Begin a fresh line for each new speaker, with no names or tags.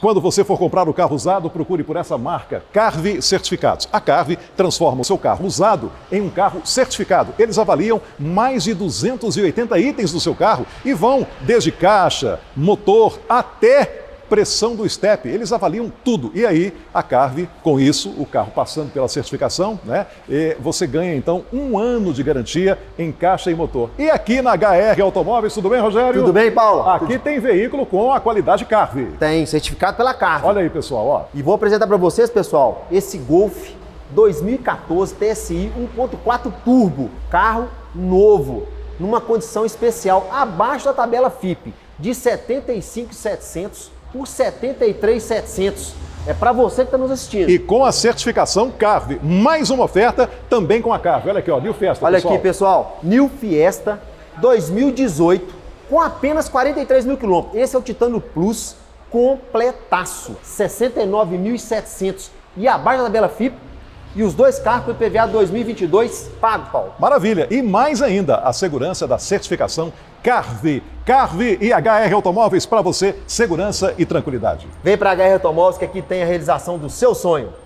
Quando você for comprar o carro usado, procure por essa marca, Carve Certificados. A Carve transforma o seu carro usado em um carro certificado. Eles avaliam mais de 280 itens do seu carro e vão desde caixa, motor, até pressão do step. Eles avaliam tudo. E aí, a Carve, com isso, o carro passando pela certificação, né? Você ganha, então, 1 ano de garantia em caixa e motor. E aqui na HR Automóveis, tudo bem, Rogério?
Tudo bem, Paulo?
Aqui tem veículo com a qualidade Carve.
Tem, certificado pela Carve.
Olha aí, pessoal, ó.
E vou apresentar para vocês, pessoal, esse Golf 2014 TSI 1.4 Turbo. Carro novo, numa condição especial, abaixo da tabela FIPE, de 75.700 por 73.700. É para você que está nos assistindo.
E com a certificação Carve, mais uma oferta também com a Carve. Olha aqui, ó, New Fiesta,
olha
pessoal.
aqui, pessoal, New Fiesta 2018 com apenas 43 mil quilômetros. Esse é o Titânio Plus completaço, 69.700 e abaixo da tabela FIPE. E os dois carros com IPVA 2022 pago, Paulo.
Maravilha! E mais ainda, a segurança da certificação Carve. Carve e HR Automóveis para você, segurança e tranquilidade.
Vem para a HR Automóveis que aqui tem a realização do seu sonho.